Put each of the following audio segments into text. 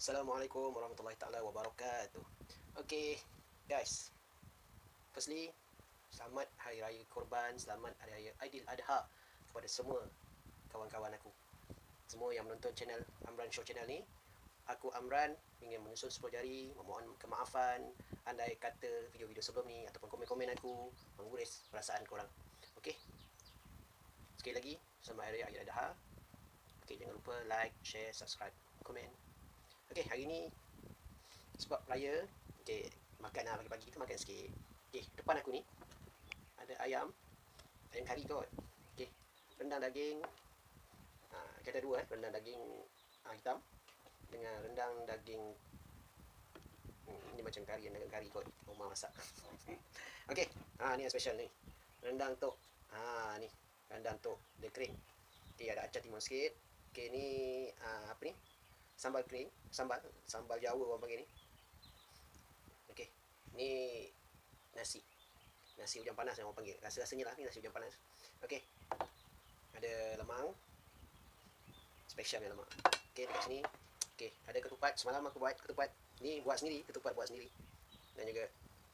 Assalamualaikum warahmatullahi taala wabarakatuh. Okay, guys. Firstly, selamat Hari Raya Korban, selamat Hari Raya Aidiladha kepada semua kawan-kawan aku. Semua yang menonton channel Amran Show channel ni. Aku Amran ingin menyusul 10 jari, memohon kemaafan andai kata video-video sebelum ni ataupun komen-komen aku menguris perasaan korang. Okey. Sekali lagi, selamat Hari Raya Aidiladha. Okey, jangan lupa like, share, subscribe, komen. Okey, hari ni sebab raya, okey, makan lah pagi-pagi kita makan sikit. Okey, depan aku ni ada ayam kari kot. Okey, rendang daging. Kita ada dua rendang daging hitam dengan rendang daging ini macam kari, rendang kari kot. Rumah masak. Okey, ni yang special ni. Rendang tok. Ni rendang tok dia kering. Okey, ada acar timun sikit. Okey, ni apa ni? Sambal kering, sambal Jawa orang panggil ni. Okey. Ni nasi hujan panas yang orang panggil. Rasa-rasanya lah ni nasi hujan panas. Okey. Ada lemang. Special yang lemang. Okey, dekat sini. Okey, ada ketupat. Semalam aku buat ketupat. Ni buat sendiri, ketupat buat sendiri. Dan juga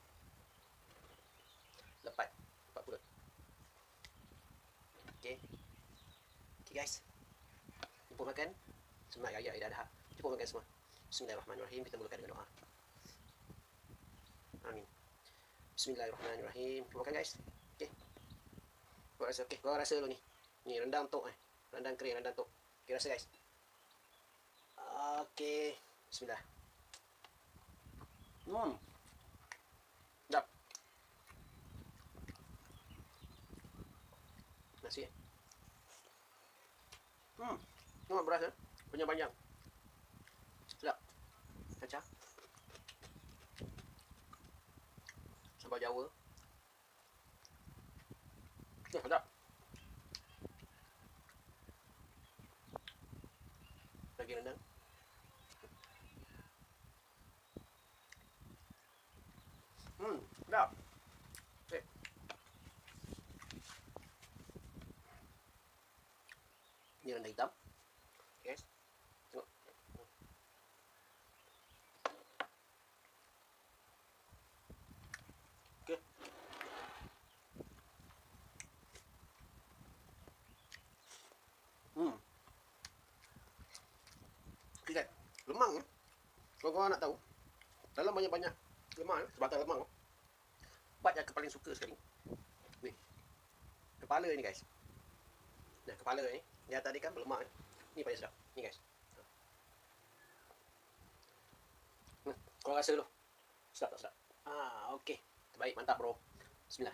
lepat perut. Okey. Okey guys. Jumpa makan. Selamat Raya Aidiladha. Jumpa makan semua. Bismillahirrahmanirrahim. Kita mulakan dengan doa. Amin. Bismillahirrahmanirrahim. Kita makan guys. Okey. Gua rasa okey. Gua rasa dulu ni. Ni rendang tok Rendang kering, rendang tok. Okey, rasa guys. Okey. Bismillah. Sedap. Nasi. Nampak beras panjang-panjang. Sedap. Kacang. Sambal Jawa. Sedap. Daging rendang. Sedap. Okay. Ini rendang hitam. Okay guys. Tengok. Okay. Okay, lemang kalau korang nak tahu, dalam banyak-banyak lemang, sebatang lemang, part yang aku paling suka sekali ni, kepala ni guys. Nah, kepala ni, di atas ni kan berlemak ni paling sedap. Ni guys. Korang rasa dulu. Sedap tak sedap? Okey. Terbaik, mantap bro. Bismillah.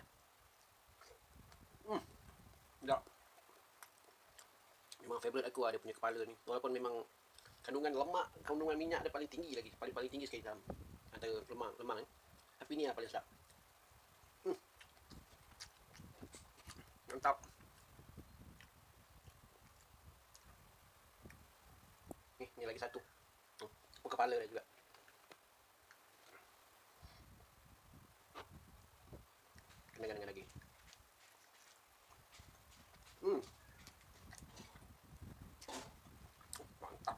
Sedap. Memang favourite aku dia punya kepala ni. Walaupun memang kandungan lemak, kandungan minyak dia paling tinggi lagi. Paling tinggi sekali dalam antara lemang ni. Tapi ni yang paling sedap. Mantap. Ni lagi satu. Kepala dia juga. Kenakan dengan lagi. Mantap.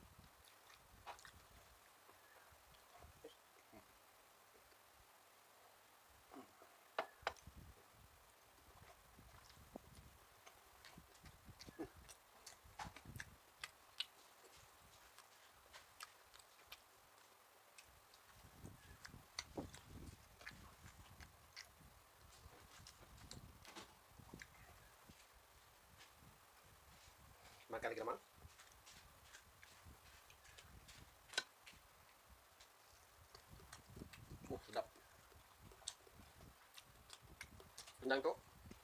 Makan lagi lemang. Sedap. Rendang tu.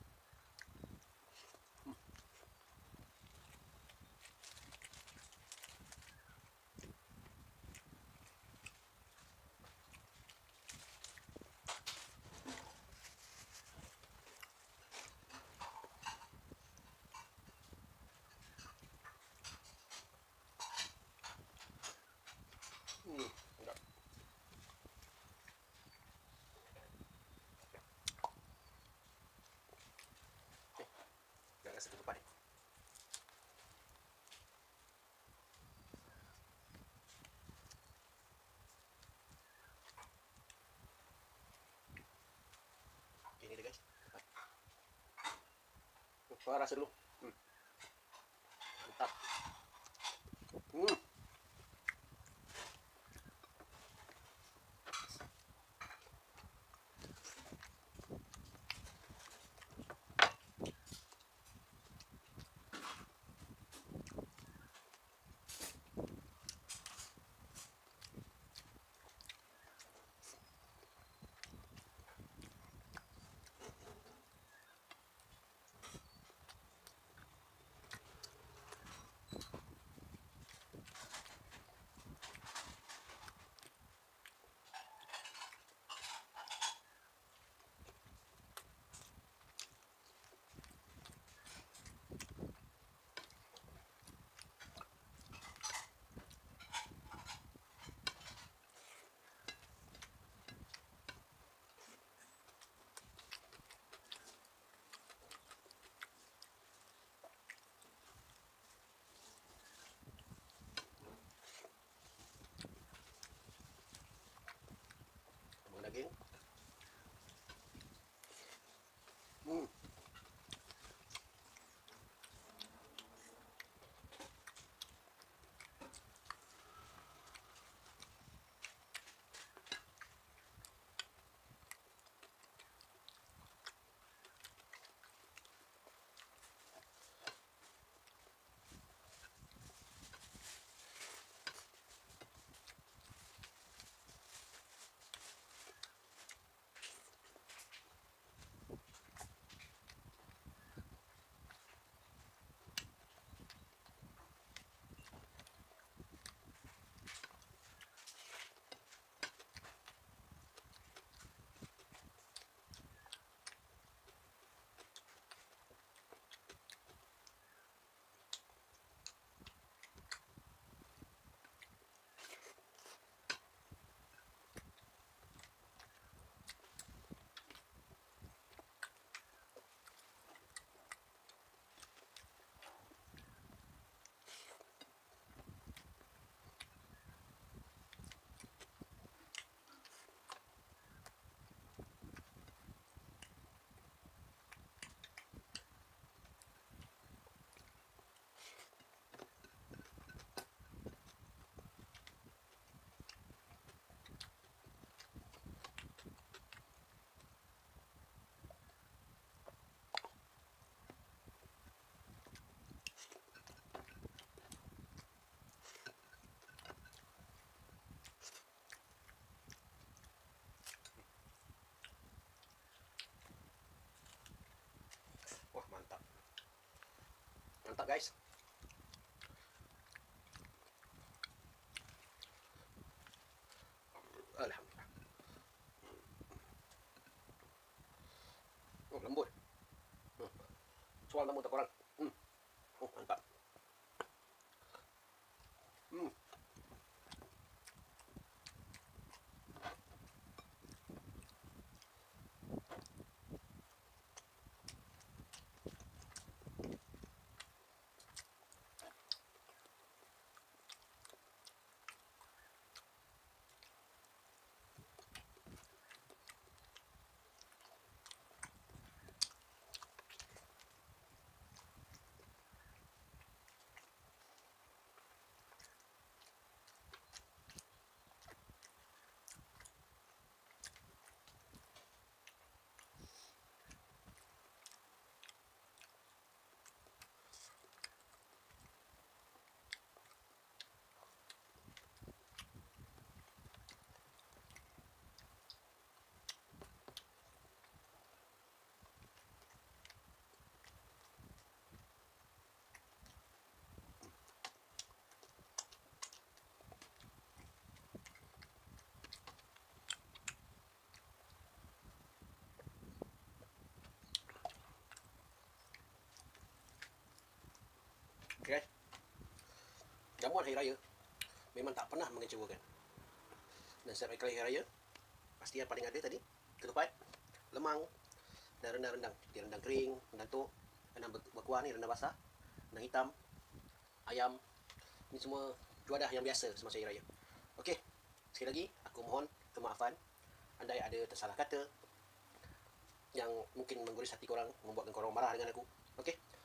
Sedap. Dah rasa ketupat ni. Korang rasa dulu. Mantap. Hmm. Daging. Wah, mantap. Mantap, guys. Alhamdulillah. Oh, lembut. Soal lembut tak korang. Oh, mantap. Okay. Jamuan hari raya memang tak pernah mengecewakan. Dan setiap kali hari raya, pasti yang paling ada tadi, ketupat, lemang, dan rendang-rendang. Dia rendang kering, rendang tok, rendang berkuah ni, rendang basah, rendang hitam, ayam. Ini semua juadah yang biasa semasa hari raya. Okey, sekali lagi aku mohon kemaafan andai ada tersalah kata yang mungkin menggores hati korang, membuatkan korang marah dengan aku. Okey,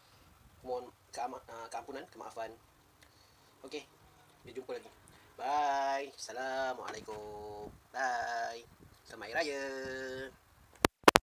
keampunan, kemaafan. Okey, kita jumpa lagi. Bye. Assalamualaikum. Bye. Selamat Hari Raya.